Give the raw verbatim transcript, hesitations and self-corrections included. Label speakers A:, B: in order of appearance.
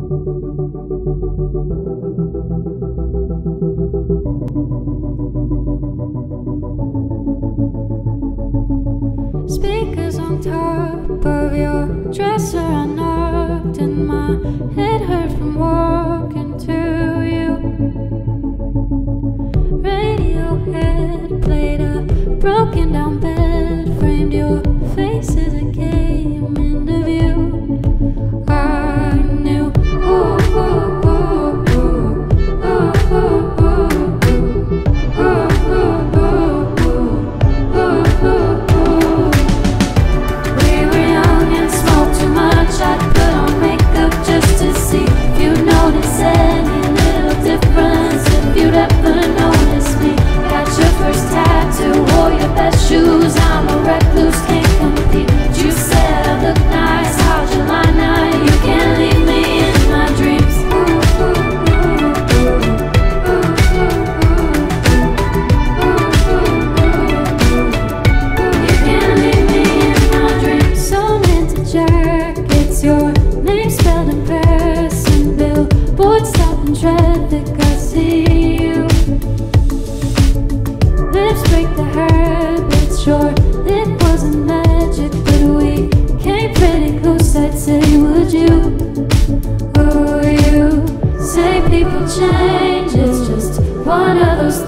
A: Speakers on top of your dresser, I knocked and my head hurt from walking to you. Radiohead played a broken down bed, framed your face as it came into view. I knew, oh, oh, oh, oh, oh, oh, oh, oh, oh, oh, oh, oh, oh. We were young and smoked too much. I'd put on makeup just to see if you'd notice any little difference, if you'd ever notice me. Got your first tattoo, wore your best shoes. I'm a recluse, can't compete. But you said I look nice, how'd you lie now? You can't leave me in my dreams. Ooh, ooh, ooh, ooh, ooh, ooh, ooh. You can't leave me in my dreams. So into jackets, your name spelled in Paris, and billboards stopping traffic. I see you. Lips break the habit, sure it wasn't magic, but we came pretty close. I'd say, would you? Oh, you say people change, it's just one of those